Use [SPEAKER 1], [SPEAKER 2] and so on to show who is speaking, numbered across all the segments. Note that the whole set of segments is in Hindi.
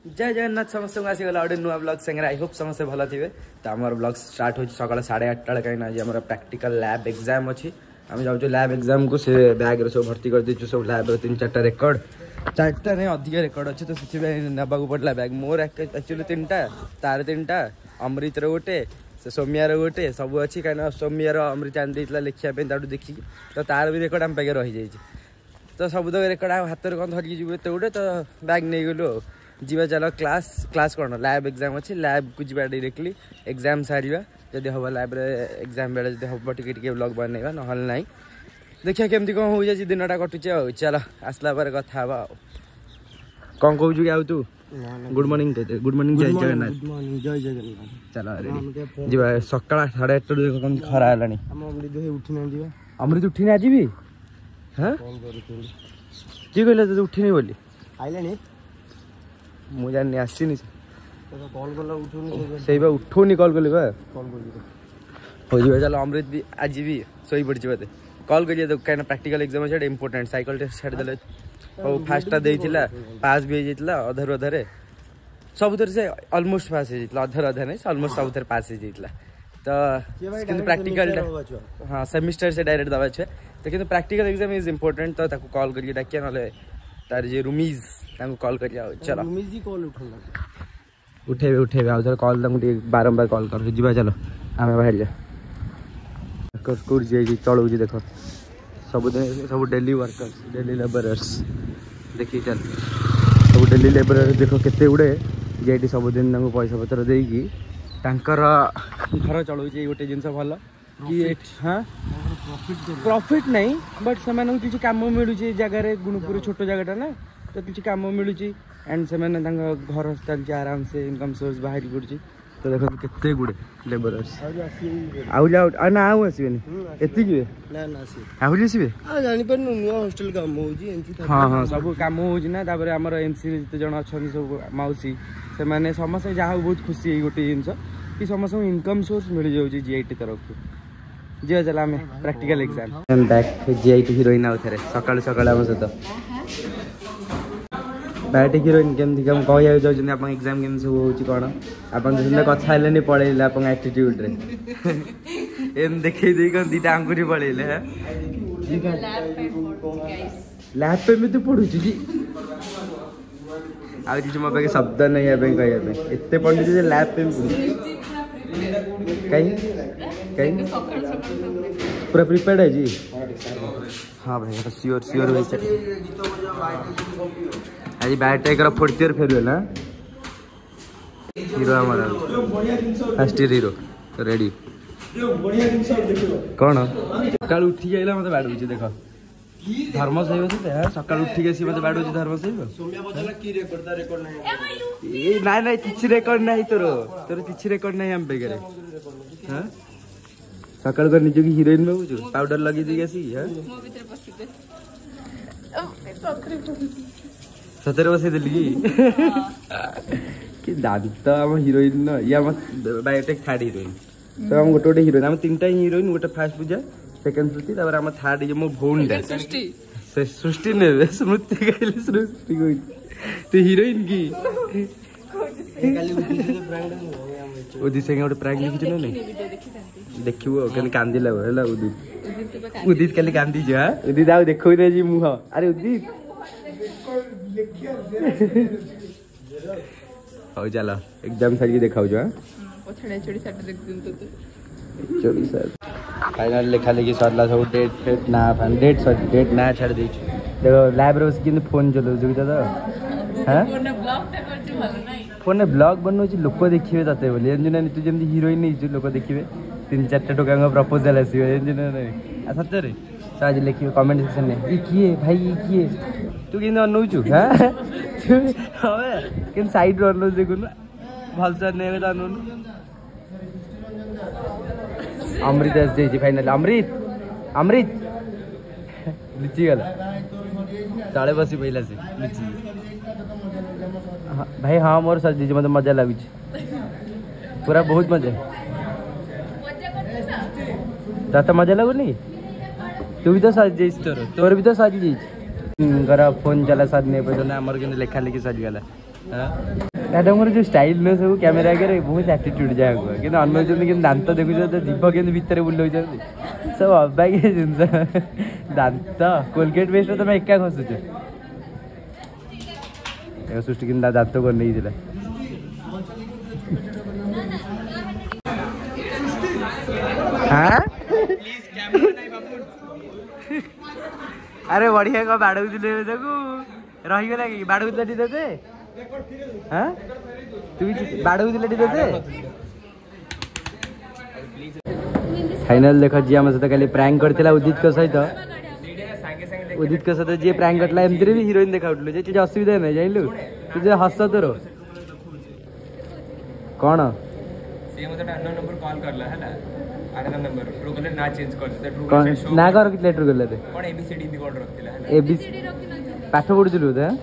[SPEAKER 1] जय जगन्नाथ समस्त आसीगला गोटे नुआ ब्लॉग संगे आई होप समस्त भल थे। तो आम ब्लॉग स्टार्ट हो सकाल 8:30 बेले कहीं आज आम प्रैक्टिकल लैब एग्जाम अच्छी आम जाऊँ लैब एग्जाम को से बैग सब भर्ती कर देचु सब लैब 3-4 रेकर्ड 4टा नहीं अधिक रेकर्ड अच्छे तो से नाक पड़ा बैग मोर एक्चुअली 3टा तार 3टा अमृतर गोटे से सौम्यार गोटे सब अच्छी कहीं सौम्यार अमृत आन देता लिखापी देखिए तो तार भी रेकर्ड आम पाखे रही जाइए तो सब तो रेकर्ड हाथ में कौन धरिकी जी गोटे तो बैग नहीं गलु जीवा चलो क्लास कौन लैब एग्जाम अच्छी लैब को जीवा डायरेक्टली एग्जाम सारिया जदि हम लैब एग्जाम बेले जब हम टे ब्लॉग बनवा ना ना देखिए केमती कौन हो जाए दिनटा कटुचे चलो आसला कथा कौन कहूँ कि आउ तू गुड मॉर्निंग गुड मॉर्निंग जय जगन्नाथ
[SPEAKER 2] जय जगन्नाथ
[SPEAKER 1] चलो जी सकाल 8:30 देख खरा है अमृत उठी आज भी हाँ किए कहले तो उठिनी बोली
[SPEAKER 2] आइलानी
[SPEAKER 1] मुझे जानी आसनी से उठौनी कल कल हो चलो अमृत भी आज भी शोई पड़ी बोते कल करिए तो कहीं प्रैक्टिकल एग्जाम अच्छे इंपोर्टेंट साइकिल टेस्ट छाड़दे और फास्टा देता पास भी होता अधर अधे सब से अलमोस्ट पास होता अधर अधे नहीं अलमोस्ट सब पास होता तो प्रैक्टिकल हाँ सेमिस्टर से डायरेक्ट दवा छे तो कि प्रैक्टिकल एग्जाम इज इम्पोर्टेंट तो कॉल करिए डाकिया ना तार जे रूमीज कॉल करिए चलो उठे उठे आउ थे कॉल बारंबार कॉल कर जी चलो आम बाहर जा चलाऊ देख सबुदिन सब डेली वर्कर्स डेली लेबरर्स देखिए चल सब डेली लेबरर्स देख केते गुड़े जे सबुदिन पैसा पत्र देकी घर चलाऊ गोटे जिन भल कि हाँ प्रॉफिट नहीं बट से किसी कम मिलूँ जगार गुणपुर छोट जगटा ना तो किसी कम मिलूँ एंड से घर चलती आराम से इनकम सोर्स बाहर पड़ी तो देखो केते गुड़े लेबरर्स आउ ना आउ आसबे आहरी आसबे
[SPEAKER 2] हॉस्टल काम
[SPEAKER 1] हाँ हाँ सब कम होना आमर एमसी जिते जन अच्छा सब मौसी से समस्त जहाँ बहुत खुशी गोटे जिन कि समस्त इनकम सोर्स मिल जाऊँगी जीआईटी तरफ को जी चल आम practical exam back GIT heroine आउ थे सकाल सकाल आम सहित बैट हिरोइन केमती कम कह जाऊँ आप एग्जाम केमती सब हो कौन आप कथा है पलैले आप एटीट्यूड एम देखे दीटा आंगुरी पलैले लैब पे भी तू पढ़ु कि आज मो पाखे शब्द नहीं कहते एत पढ़ी लैब पे कहीं कहीं पूरा प्रिपेयर्ड है जी हाँ भाई श्योर श्योर आज B tech 4th year farewell ना हीरो हमारा फर्स्ट ईयर हीरो रेडी कौन सका उठी आइला मत बाड़ू देख धर्म सही सका उठी आसी मत बाड़ू धर्म सही ना किसी रेकर्ड ना तोर तोर किसी रेकर्ड ना हम पाखे हाँ सकाल कर निज की हिरोइन भावुँ पाउडर लगे दी आसी सतरे बसई देली कि दांत आम हिरोइन ये आम बायोटेक थर्ड हिरोइन तो आम गोटे गोटे हिरोइन आम 3टा हिरोइन गोटे फास्ट पूजा सेकेंड श्रुति आम थर्ड ये मो भौन से सृष्टि ने स्मृति कहले सृष्टि कोई तो हिरोइन की उदित से गोटे प्राइज लिखी ना नहीं देखियो कल कांदिला है उदित उदित कल कांदी जा उदित आउ देखो जी मुह अरे उदित हो चलो एग्जाम सारी देखाऊ फाइनल लेखा लेखी सरला सब डेट फेट ना डेट ना छाड़ दे देखो लैब रे बस फोन चलाऊ तो हाँ फोन ब्लॉग बनाऊ लोक देखिए ते बोली तू जमी हिरोइन नहीं लोक देखिए 3-4 टोका प्रपोजल आसो सतरे तो आज लिखे कमेंट सेक्शन में ये किए भाई ये किए तू कि अनौचु हाँ कि सैड अनौ देखुन भलसे नहीं अनु अमृत आस फाइनाल अमृत अमृत लुचि गला तले बसी पहला से लुचि भाई हाँ मोर सज मत मजा लगुच पूरा बहुत मजा तो मजा लगुनि तू भी तो सज तोर भी तो सज फोन चला साज नहीं पे आमर के लेखा लेखी सरीगला मैडम जो स्टाइल न सब कैमेरा आगे बहुत आटीट्यूड जहाँ कि अनौन दांत देखुच जीव के भितर बुलाऊ सब अबागिया जिन दांत कोलगेट पेस्ट तुम एका खसुच सृष्टि कि दांत कर नहीं अरे बढ़िया कह बाड़ू रहीगला कि बाड़ू ते हाँ तू बाड़ू ते फाइनल देख जी आम सहित कल प्रैंक करथिला उदित सहित जी प्रैंक करला एमती भी हीरोइन देखाउलु जे असुविधा नहीं जानलु तुझे हस तोर कौन
[SPEAKER 3] से मते अननोन नंबर कॉल करला हला आरे नंबर ट्रू कलर ना चेंज कर दे ट्रू कलर शो
[SPEAKER 1] ना कर कितले ट्रू कलर
[SPEAKER 3] कोन एबीसीडी भी कोड रखतिला
[SPEAKER 1] एबीसीडी पाठ पढुचलु त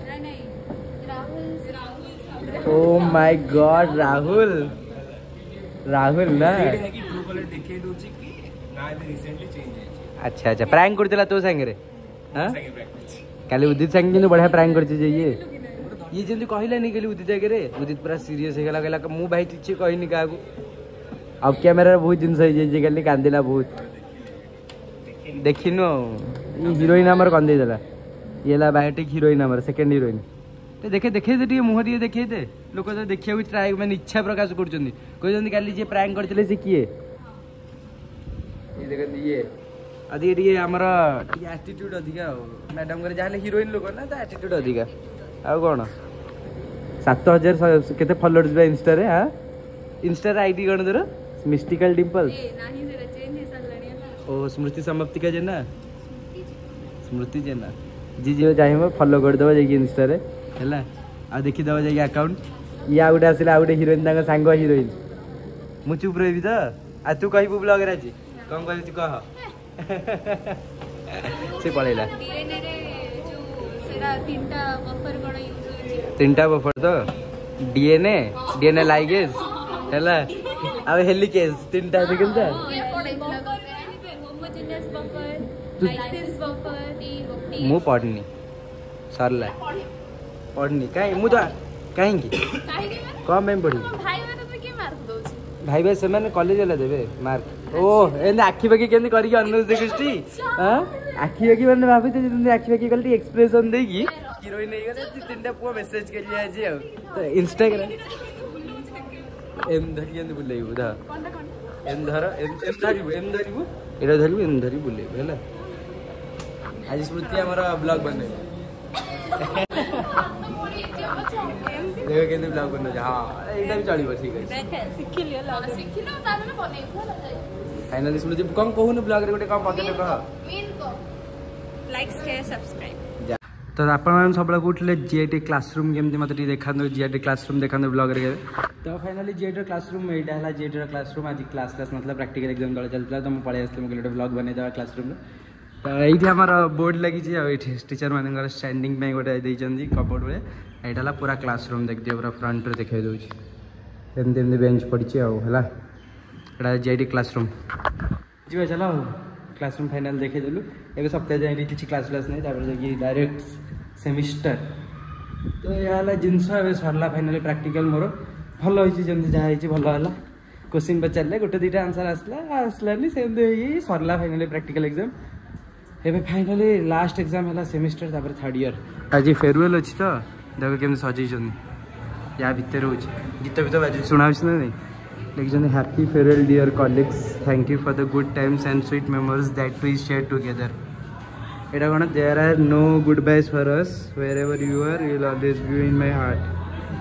[SPEAKER 1] oh my god Rahul Rahul ना
[SPEAKER 3] कि ट्रू कलर देखे दोची कि ना रिसेंटली चेंज है
[SPEAKER 1] अच्छा अच्छा प्रैंक करतिला तो संगे रे हां काली उदित संगे बढ़िया प्रैंक करछि जे ये जल्दी कहला नहीं गली उदित आगे रे उदित पूरा सीरियस हो गला कहला मु भाई किछि कहनी का अब कैमरा बहुत जिनस हो गली कांदिला बहुत देखिनु हीरोइन हमर कंदे देला येला बायोटिक हीरोइन हमर सेकंड हीरोइन तो देखे देखे दे मुह टी देखे दे लोक तो देखिया ट्राई मैंने इच्छा प्रकाश करछन्ती कहछन्ती काली जे प्रैंक करथिले से किए ये देखन ये आदि ये हमर एटीट्यूड अधिका मैडम करे जाले हीरोइन लोक ना तो एटीट्यूड अधिका आउ कौन 7000 केते फॉलोअर्स बा इंस्टा रे हां इंस्टा रे आईडी कौन तोर मिस्टिकल डिंपल्स
[SPEAKER 4] नाही जरा चेंज हे सल्लाणी
[SPEAKER 1] ओ स्मृति समाप्ति का जेना स्मृति जेना जी जो चाहिए फॉलो कर दबा जाई इंस्टा रे हैला आ देखि दबा जाई अकाउंट या उडे आसिला उडे हीरोइन तांगा सांग हीरोइन मु चुप रहबी त आ तू कहिबु ब्लॉग रे जी कोन कहली तू कह से पळेला
[SPEAKER 4] डीएनए रे जो सेरा तीनटा बफर कोन यूज होची
[SPEAKER 1] तीनटा बफर तो डीएनए लाइगेज हैला अब हेलिकेज तीनटा देखन त
[SPEAKER 4] ये पढैला होमोजेनियस बफर लाइसिस बफर
[SPEAKER 1] मु पढ़नी सरला पढ़नी काई मु तो काई की कम में पढ़ी
[SPEAKER 4] भाई माने तो के मार्क दोछ
[SPEAKER 1] भाई भाई से माने कॉलेज वाला देबे मार्क ओ एने आखी बाकी केंदी करी अनुज देखुस्ती हां आखी बाकी माने भाभी तो जंदी आखी बाकी गलती एक्सप्रेशन देगी हीरोइन नहीं गले तीनटा पुआ मेसेज के लिए आज तो इंस्टाग्राम एम धरियन बुलाई बुधा एम धरिबु एटा धरिबु एम धरि बुलाई हैला आज स्मृति हमारा ब्लॉग बने देखो केंदी ब्लॉग बने हां एटा भी चलिबो ठीक है
[SPEAKER 4] सिखिलियो ताने बने
[SPEAKER 1] फाइनली स्मृति कम कहून ब्लॉग रे गोटे कम पदले कह
[SPEAKER 4] मेन को लाइक शेयर सब्सक्राइब
[SPEAKER 1] तो आपण सब कौटले जीआईटी क्लासरूम केमती मत देखा जीआईटी क्लासरूम देखा ब्लॉग रे तो फाइनली जीआईटी क्लासरूम यहाँ है जीआईटी क्लासरूम आज क्लास मतलब प्रैक्टिकल एग्जाम तले चलता तो मुझे पलि आसली मुझे गोटे ब्लॉग बनई देवा क्लासरूम तो ये आमर बोर्ड लगी टीचर मान स्टैंडिंग गोटे देती कबोर्ड में यहाँ पूरा क्लासरूम देख दिए पूरा फ्रंट रे देखा दूसरी एमती बेंच पड़ी है जीआईटी क्लासरूम जी चलो क्लासरूम फाइनल देखेदेलु ए सप्ताह जाए किसी क्लास नहीं डायरेक्ट सेमिस्टर तो यहाँ जिनस सरला फाइनली प्रैक्टिकल मोर भल होती जमी जहाँ भल है क्वेश्चन पचारे गोटे दुटा आंसर आसलानी से सरला फाइनली प्रैक्टिकल एग्जाम एवं फाइनली लास्ट एग्जाम है सेमिस्टर तापर थर्ड ईयर आज फेयरवेल अच्छी तो देख केम सजई या भितर हो गीत भीत बाजी शुणा ना नहीं लिखते happy farewell dear colleagues thank you for the good times and sweet memories that we share together एटा कौन there are no goodbyes for us wherever you are you will always be in my heart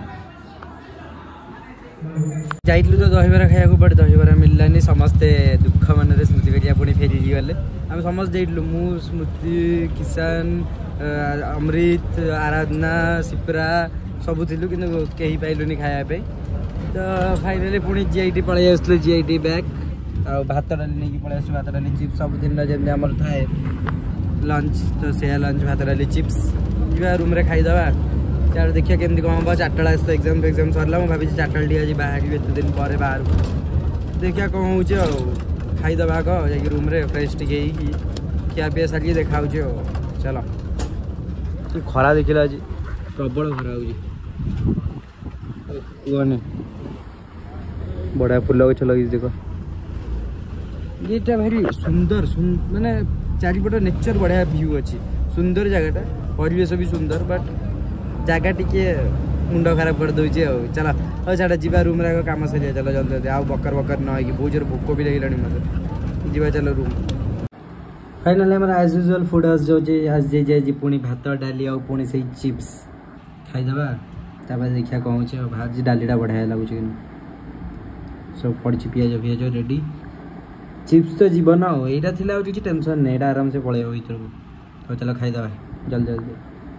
[SPEAKER 1] जाइलु तो दहीबरा खाया बट दहीबरा मिललानी समस्ते दुख मन स्मृति करिया पुणी फेरी गले आम समस्त जाइलु मु स्मृति किसान अमृत आराधना सिप्रा सब थिलु किंतु कहीं पाइलुनी खाया तो फाइनली पुणी जीआईटी पलि आसलु जीआईटी बैग आ भात डाली नहीं पलि आस भात डाली चिप्स सब दिन जमी आम थाए लंच तो से लंच भात डाली चिप्स जा रूम रे खाईदे चार देखिए केमती कौन हम 4टा आस एग्जाम एग्जाम सरला मुझे भाई 4टा आज बाहर एत दिन पर बाहर देखिए कौन हो खाईदे आग जा रूम रे फ्रेश टे खिया पिया सारी देखा चलो खरा देखिला आज प्रबल खरा हो बड़ा फुल गछ लगी देख ये भारी सुंदर माने चारिपट नेचर बढ़िया व्यू अच्छी सुंदर जगहटा परिवेश भी सुंदर बट जगह टिके मुंड खराब कर दौचे चल छाड़ा जा रूम रे कम सर चल जल्दी आ बकर न हो बहुत जोर भोक भी लगे मत जी चलो room finally I'm as usual food house जाऊे आज जाए पुणी भात डाली आ पुणी से चिप्स खाईदे तापर देखिए कौन हो भाजी डालीटा बढ़िया लगुच कि सब पड़ी पिज फिज रेडी चिप्स तो जीवन यहाँ थी किसी टेंशन नहीं आराम से पलैब भर को चलो खाईदे जल्दी जल्दी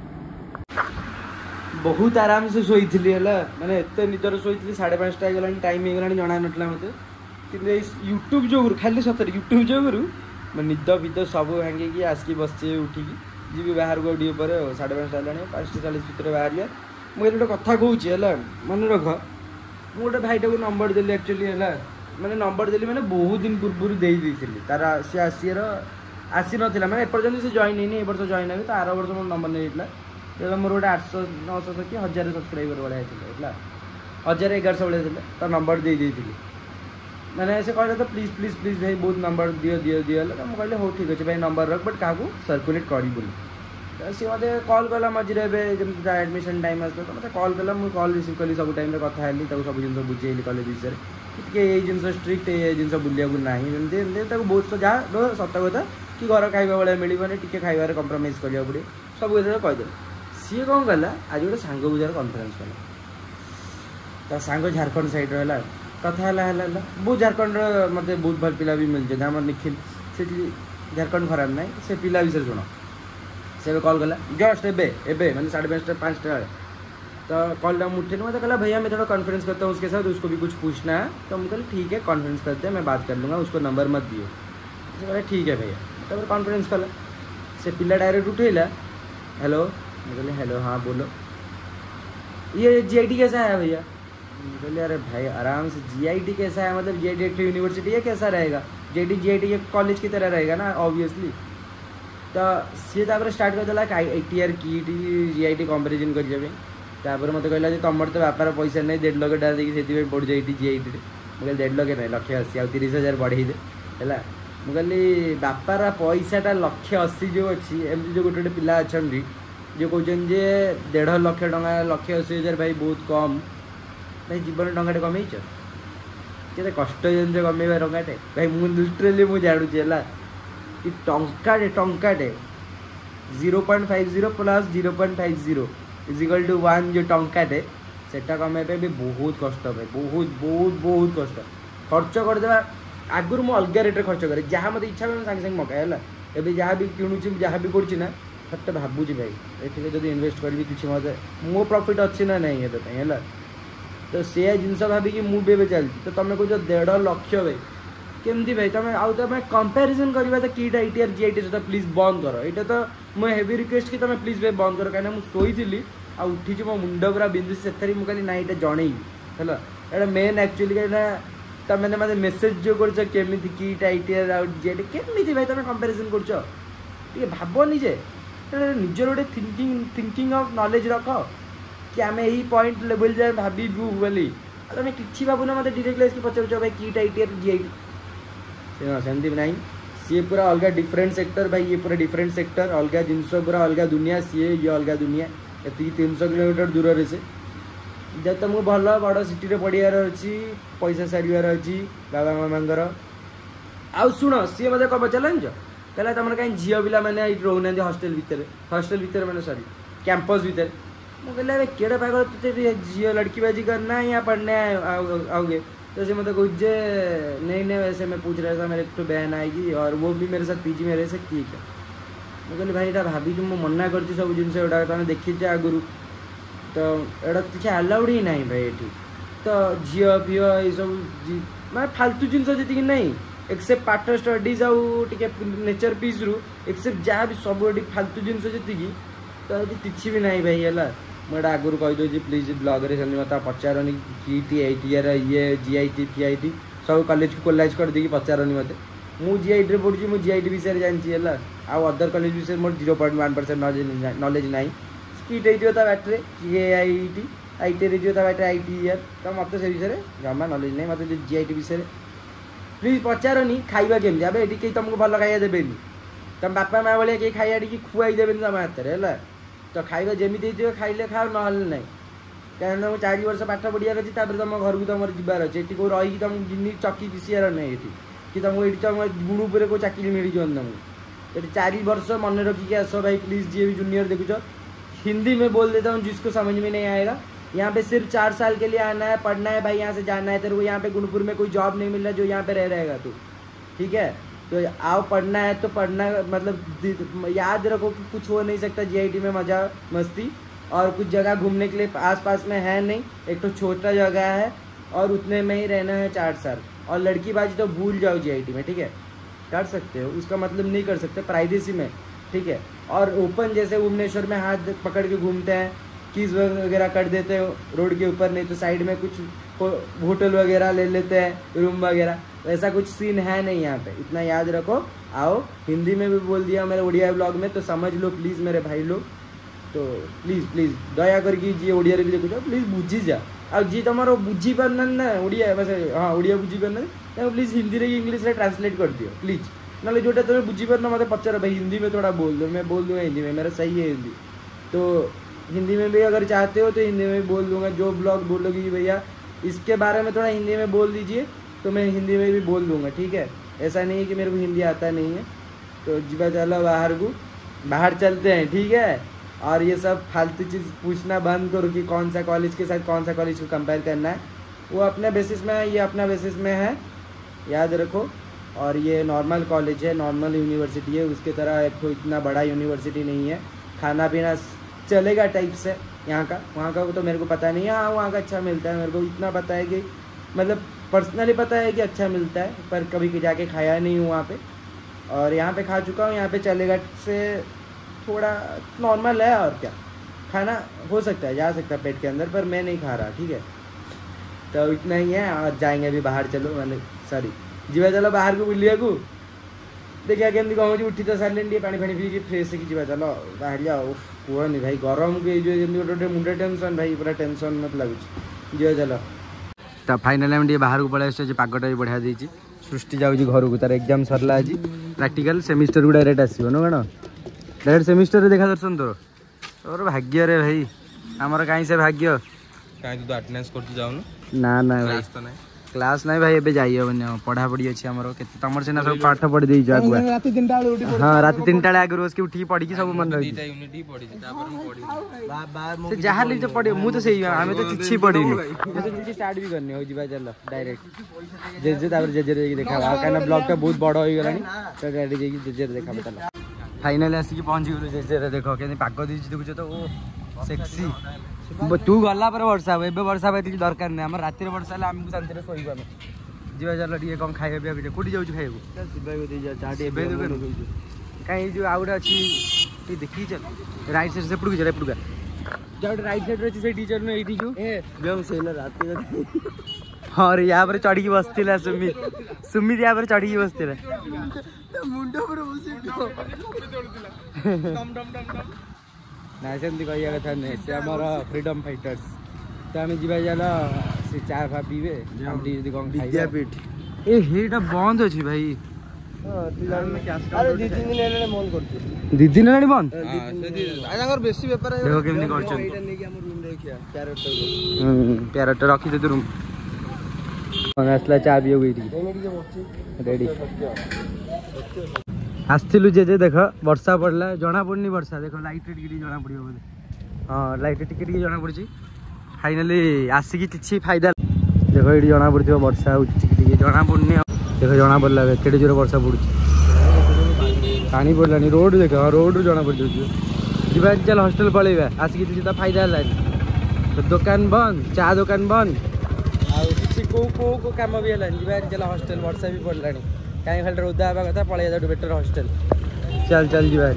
[SPEAKER 1] बहुत आराम से शोई मैंने एत निदर शोई 5:30 गला टाइम हो गला जना ना मत कि यूट्यूब जो खाली सतरे यूट्यूब जो मैं निद फिद सब भांगिकी आसिक बसचे उठिकी जी बाहर को टे पर 5:30 है 5:40 भितर बाहर मुझे गोटे कथा कहूँ मन रख मुझे गोटे भाईटा को नंबर देली एक्चुअली है मैंने नंबर देली मैंने बहुत दिन पूर्व दे तार सी आसी ना मैंने एपर्तंत से जॉइन नहीं वर्ष जॉइन है तो आर वर्ष मोर नंबर नहीं मोर गोटे 800-900 कि 1000 सब्सक्राइबर भाया है 1000-1100 भाया तो नंबर दे मैंने से कहला तो प्लीज प्लीज प्लीज भाई बहुत नंबर दियो दियो दियो तो मुझे कहले हो ठीक अच्छे भाई नंबर रख बट क्या सर्कुलेट करी तो सी मत कल कला मझे जमी एडमिशन टाइम आस तो मतलब कल कला मुझे कल रिसीव कली सब टाइम कथा हेली सब जिन बुझेली कॉलेज विषय कि ये जिन स्ट्रिक्ट ये जिन बुलिया ना बहुत जहाँ सत कथा कि घर खाଇବା भाया मिलने टी खाइबार कंप्रोमाइज करा पड़े सब कथा कहीदे सी कौन कला आज गोटे सांग बुझार कन्फरेन्स कला सांग झारखंड साइड रहा कथा है बहुत झारखंड मत बहुत भल पिला भी मिलते आम निखिल से झारखंड खराब ना से पिला विषय शुण से कॉल कला जस्ट एबे मैंने 5:30 तो कॉल उठे मतलब कहला भैया मैं थोड़ा कॉन्फ्रेंस करता हूँ उसके साथ उसको भी कुछ पूछना है तो हम कहले ठीक है कॉन्फ्रेंस करते हैं मैं बात कर लूँगा उसको नंबर मत दियो से कहला ठीक है भैया तो कॉन्फ्रेंस कला से पिला डायरेक्ट उठेला हेलो मैं कहले हेलो हाँ बोलो ये GIT कैसा है भैया बोले अरे भाई आराम से GIT कैसा है मतलब GIT एक यूनिवर्सिटी है कैसा रहेगा GIT के कॉलेज की तरह रहेगा ना ऑब्वियसली तो सी स्टार्ट कर देला ITR KIT GIT कंपेरिजन कर मत कहला तुम तो बेपार पैसा नहीं 1.5 लाख टाँग देखिए पड़ जाए GIT मुझे 1.5 लाख नहीं 180 आ 30,000 बढ़े दे है मुझे बेपार पैसाटा 180 जो अच्छी एमती जो गोटे पिला अच्छा जो कहते 1.5 लाख टଙ୍କା 180,000 भाई बहुत कम भाई जीवन टंकाटे कमेच के कष्ट जिन कमेबा टंकाटे भाई मुझे लिटरेली मुझे जानूँ है कि टंकाटे 0.50 प्लस 0.50 इजिकल टू 1 जो टंकाटे सेटा कमेबा भी बहुत कष्ट भाई बहुत बहुत बहुत कष्ट खर्च करदे आगुरी मुझे अलग रेट खर्च करे जहाँ मत इच्छा मैं सागे सागे मगाए है जहाँ भी किणुची जहाँ भी करुच्ची ना सत्य भावुची भाई ये जब इन्वेस्ट करी कि मत मो प्रॉफिट अच्छी ना नहीं है तो से जिनस भाविकी मुझे चलती तो तुम कह 1.5 लाख भाई केमती भाई तुम आउ तुम कंपेरिजन करवा तो KIT ITR GIT सहित प्लीज बंद कर यहाँ तो मुझे हेवी रिक्वेस्ट कि तुम प्लीज भाई बंद कर कहीं मुझे शोली आ उठी मो मुंड पूरा बिंदु से मुझे ना यहाँ जनईबी है यहाँ मेन एक्चुअली कहीं तुम मैंने मेसेज जो करमी KIT ITR आ GIT केमी भाई तुम कंपेरिजन कर भाव निजे निजर गोटे थिंकिंग ऑफ नॉलेज रख कि आम यही पॉइंट लेवल जाए भावू बोली तुम कि भावुना मत डायरेक्टली पचार भाई KIT ITR GIT सेमती ना सी पूरा अलग डिफरेंट सेक्टर भाई ये पूरा डिफरेंट सेक्टर अलग जिनस पूरा अलग दुनिया सी ये अलग दुनिया ये 300 किलोमीटर दूर से जब तुमको भल बड़ सिटी पढ़ार अच्छी पैसा सारार अच्छी बाबा मामा आउ शुण सी मत कब पचार कहला तुम कहीं झील पिला मैंने रोना हस्टेल भितर मैंने सॉरी कैंपस भितर मुझे कहले केड़े पागल तुझे झील लड़की बाजी करना है या पढ़ने आओगे तो से मतलब कुछ नहीं वैसे मैं पूछ रहा था मेरे तो बहन आएगी और वो भी मेरे साथ PG में रह सकती है क्या मुझे कहली भाई यहाँ भाभी तुम मना कर सब जिन तुम देखी आगुरी तो यहाँ किसी आलाउड ही नहीं भाई ये तो झील फील ये सब मैं फालतू जिनस जी नहीं एक्सेप्ट पार्ट स्टडीज आउ टे नेचर पीस रु एक्सेप्ट जहाँ भी सब फालतू जिनस जी तो किसी भी नहीं भाई है मुझे आगुरी कहीदे प्लीज ब्लॉग रे मत पचारनी KIT ITR ये GIT FIT सब कॉलेज को कोलाइज कर देकी पचारनी मत मुझे GIT पढ़ुची मुझे GIT विषय जानची है आउ अदर कॉलेज विषय मोर 0.1% नॉलेज ना KIT होता बैटरे KIT आईटी जो बाटे आईटी यार तो मत से विषय जमा नॉलेज नहीं मत जीआईटी विषय प्लीज पचारनी खाଇବା केमती अब ये कहीं तुमको भल खाଇବା देवेनि तुम बापा माँ भाया कहीं खाइया खुआई देवेनि तुम हाथ में तो खाଇବା जमी खाइले खाओ ना ना कहीं तुम 4 वर्ष पाठ पढ़ियार अच्छी तुम घर को तुम जबार अच्छे ये रही तुम जिन चकी पिसियार नहीं ये कि तुमको ये तुम गुण को चाकरी मिल जाए तुमको ये 4 वर्ष मन रखिक आस भाई प्लीज जी भी जूनियर देखुच हिंदी में बोल देता हूँ जिसको समझ में नहीं आएगा यहाँ पे सिर्फ 4 साल के लिए आना है पढ़ना है भाई यहाँ से जाना है तेरे को यहाँ पे गुणपुर में कोई जॉब नहीं मिल रहा जो यहाँ पे रह रहेगा तू ठीक है तो आओ पढ़ना है तो पढ़ना मतलब याद रखो कि कुछ हो नहीं सकता जीआईटी में मजा मस्ती और कुछ जगह घूमने के लिए आसपास में है नहीं एक तो छोटा जगह है और उतने में ही रहना है 4 साल और लड़की बाजी तो भूल जाओ जीआईटी में ठीक है कर सकते हो उसका मतलब नहीं कर सकते प्राइवेसी में ठीक है और ओपन जैसे भुवनेश्वर में हाथ पकड़ के घूमते हैं कीज वगैरह कर देते हो रोड के ऊपर नहीं तो साइड में कुछ होटल वगैरह ले लेते हैं रूम वगैरह वैसा कुछ सीन है नहीं यहाँ पे इतना याद रखो आओ हिंदी में भी बोल दिया मेरे ओडिया ब्लॉग में तो समझ लो प्लीज़ मेरे भाई लोग तो प्लीज प्लीज दया करके जी ओडिया भी देखुच प्लीज बुझी जा आ जी तुम बुझी पारना ना ओडिया बस हाँ ओडिया बुझी पारना तो प्लीज हिंदी रे इंग्लिश रे ट्रांसलेट कर दियो प्लीज ना जोटा तुम्हें बुझी पारना मत पचार भाई हिंदी में थोड़ा बोल दो मैं बोल दूंगा हिंदी में मेरा सही है हिंदी तो हिंदी में भी अगर चाहते हो तो हिंदी में भी बोल दूंगा जो ब्लॉग बोलोगे कि भैया इसके बारे में थोड़ा हिंदी में बोल दीजिए तो मैं हिंदी में भी बोल दूंगा ठीक है ऐसा नहीं है कि मेरे को हिंदी आता नहीं है तो जीवा चलो बाहर चलते हैं ठीक है और ये सब फालतू चीज़ पूछना बंद करो कि कौन सा कॉलेज के साथ कौन सा कॉलेज को कंपेयर करना है वो अपने बेसिस में है ये अपना बेसिस में है याद रखो और ये नॉर्मल कॉलेज है नॉर्मल यूनिवर्सिटी है उसके तरह एक तो इतना बड़ा यूनिवर्सिटी नहीं है खाना पीना चलेगा टाइप से यहाँ का वहाँ का तो मेरे को पता नहीं है हाँ वहाँ का अच्छा मिलता है मेरे को इतना पता है कि मतलब पर्सनली पता है कि अच्छा मिलता है पर कभी जाके खाया नहीं हूँ वहाँ पे और यहाँ पे खा चुका हूँ यहाँ पे चलेगा से थोड़ा नॉर्मल है और क्या खाना हो सकता है जा सकता है पेट के अंदर पर मैं नहीं खा रहा ठीक है तो इतना ही है और जाएंगे अभी बाहर चलो मतलब सॉरी जीवा चलो बाहर को बुलिया को देखिए केमती कौन उठी तो सारे टे पानी फाणी पी फ्रेश ହେଇକି ଯିବା चलो बाहर जाओ କୁହନି भाई गरम को जो गोटे मुंडे टेंशन भाई पूरा टेंशन मत लगुच जीवा चलो तो फाइनाली हम बाहर को पड़े आस पागटा भी बढ़िया देती सृष्टि जाऊँगी घर को तार एग्जाम सरला आज प्रैक्टिकल सेमिस्टर को डायरेक्ट आसो ना कौन डायरेक्ट सेमिस्टर देखा दर्शन तोर भाग्य रे भाई आमर कहीं से भाग्य
[SPEAKER 3] कहीं तो अटेंडेंस करते जाऊन
[SPEAKER 1] ना ना भाई
[SPEAKER 3] तो नहीं
[SPEAKER 1] क्लास नहीं भाई एबे जाई हबनी पढ़ापढ़ी अच्छी आमर केते तमर से ना सब पाठ पढ़ देई जा
[SPEAKER 2] रात 3टा वाले उठी
[SPEAKER 1] हां रात 3टा आगे रोज के उठी पढ़ी की सब मन रही
[SPEAKER 3] दीटा यूनिट ही पढ़ी तापर हम पढ़ी
[SPEAKER 1] से जहां ली तो पढ़ी मु तो सही हमें तो किछि पढ़ी नहीं जैसे जिनकी स्टार्ट भी करनी हो जीवा चलो डायरेक्ट जे तापर जे देखा काना ब्लॉग टा बहुत बड़ होई गलानी तो गाड़ी जे जे देखा बताला फाइनली आसी पहुंच गयो जे देखो केनी पाग दी देखुछ तो ओ सेक्सी तू गला पर वर्षा हो एबे वर्षा भाई दरकार नहीं आम रातिर वर्षा है आमको शांति शोबू आम जीवा चल टे कम खाइबा पीवा कौटी जाऊँ खाइबू कहीं जो आउट अच्छी देखी चल राइट साइड से पड़ू चल एपड़ू जो राइट साइड अच्छी से टीचर ने ये जो रात हाँ रे यहाँ पर चढ़ी बसला सुमित यहाँ पर चढ़ी बसला ना सेमती कह कथा नहीं से आमर फ्रीडम फाइटर्स तो आम जा जाला से चा फा पीबे विद्यापीठ ए हेटा बंद अच्छी भाई
[SPEAKER 2] अरे 2-3 दिन हेले मन करते
[SPEAKER 1] 2 दिन हेलानी बंद
[SPEAKER 2] आगर बेसी व्यापार है
[SPEAKER 1] देखो केमनी करछ
[SPEAKER 2] एटा नेकी हमर रूम देखिया कैरेक्टर
[SPEAKER 1] प्यारट रखी दे रूम आसला चा पियो रेडी आसलु जे देख वर्षा पड़ला जना पड़नी वर्षा देख लाइट टिके जना पड़ो बोले हाँ लाइट टिके जना पड़ी फाइनाली आसिकी किसी फायदा देखो ये जना पड़ो वर्षा टिके जना पड़नी देख जना पड़ा के जोर वर्षा पड़ू पानी पड़लानी रोड देख हाँ रोड रू जना पड़ जावा चल हॉस्टल पलैबा आसिकी किसी तो फायदा है तो दुकान बंद चा दुकान बंद को कम भी है चल हॉस्टल वर्षा भी पड़लानी कहीं खाली उदा हाँ कथा पलैया बेटर हॉस्टल चल चल जी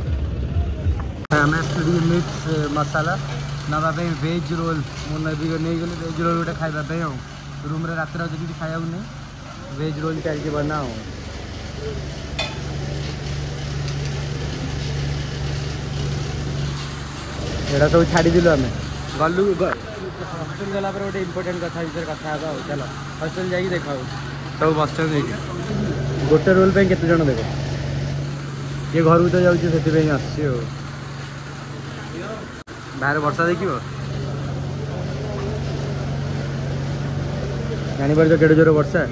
[SPEAKER 1] मिक्स मसाला नवा वेज रोल मुझे नहीं गली वेज रोल गोटे खाइबा रूम रे रात खाया नहीं वेज रोल चलती बनाओ यहाँ सब छाड़ीदेलु आम गलु हॉस्टल गला पर गोटे इंपोर्टेंट कथा विषय कथा हेबा चलो हॉस्टल जाई देखाओ सब बसचन गोटे रोल पे केते जण देखो ये घर तो जाऊँ से आसी बाहर वर्षा देख जापार केड़े जोर वर्षा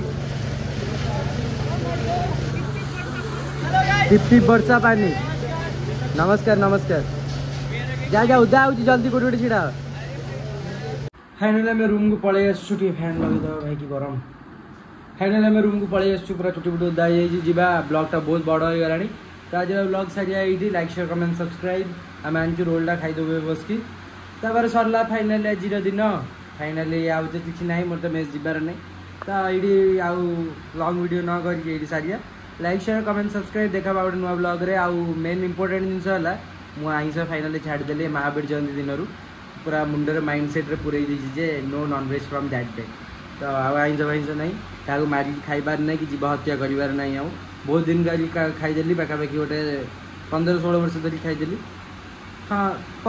[SPEAKER 1] टिप टिप वर्षा पानी नमस्कार नमस्कार जा जा उदा आउची जल्दी कोटी कोटी छिड़ा फाइनली आम रूम को पलि आसु फैन लगे भाई कि गरम फाइनली आम रूम को पलि आसु पूरा चुटी फुटी उदा जा ब्लॉगटा बहुत बड़ हो गलानी तो आज ब्लॉग सारिया ये लाइक शेयर कमेंट सब्सक्राइब आम आनी रोलटा खाईदेबे बसकी तापर सरला फाइनली आज दिन फाइनली आउ तो किसी ना मोर तो मेस जीवार नहीं तो ये आउ लंग वीडियो न करके सारिया लाइक शेयर कमेंट सब्सक्राइब देखा गोटे नुआ ब्लॉग रे आउ मेन इंपोर्टेंट जिनस है मुझे आईस फाइनली छाड़देली महावीर जयंती दिन पूरा मुंडर माइंड सेट रे पूरे जे no nonveg from that day तो आईस फाइस नहीं क्या मारिक खाइबार नहीं कि जीव हत्या करार नहीं आउ बहुत दिन खाईदेली पाखापाखि गोटे 15-16 वर्ष धरी खाईदेली हाँ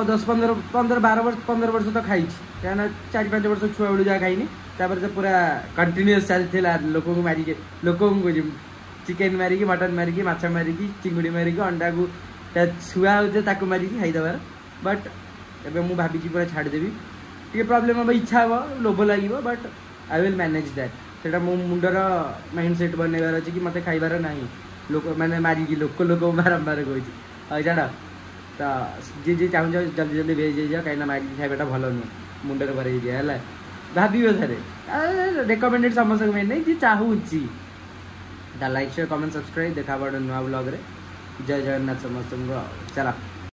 [SPEAKER 1] 10-15 वर्ष तो खाई क्या 4-5 वर्ष छुआ बेलू जहाँ खाइनी तापर तो पूरा कंटिन्यूअस चलता लोक मारिक लोक चिकेन मारिकी मटन मारिकी माछ मारिकी चिंगुड़ी मारिकी अंडा को छुआ हो मारिकी खाईदेवार बट एवं मुझे भाभी पूरा छाड़देवी टे प्रॉब्लम हम इच्छा हे लोभ लगे but I will manage that से मो मुंडर माइंड सेट बनवार अच्छे कि मत खाइबार ना लोक मैंने मारिकी लोक बारंबार कही छाड़ तो जी जी चाहूँ जल्दी जल्दी भेज जाओ कहीं मारिकी खाइबाटा भल नुह मुंडर भर है भाव थे रेकमेंडेड समस्त नहीं जी चाहूँगी लाइक शेयर कमेंट सब्सक्राइब देखा नुआ ब्लॉग रे जय जगन्नाथ समस्त चला।